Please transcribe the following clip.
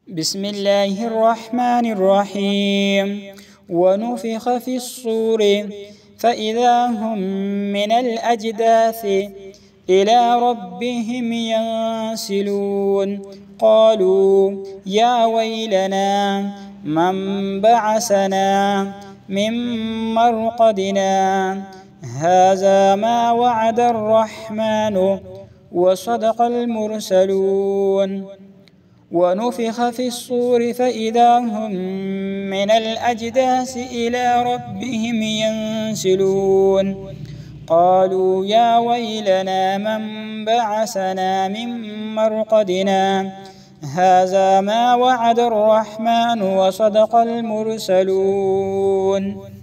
بسم الله الرحمن الرحيم. ونفخ في الصور فإذا هم من الأجداث إلى ربهم ينسلون. قالوا يا ويلنا من بعثنا من مرقدنا هذا ما وعد الرحمن وصدق المرسلون. ونفخ في الصور فإذا هم من الأجداث إلى ربهم ينسلون. قالوا يا ويلنا من بعثنا من مرقدنا هذا ما وعد الرحمن وصدق المرسلون.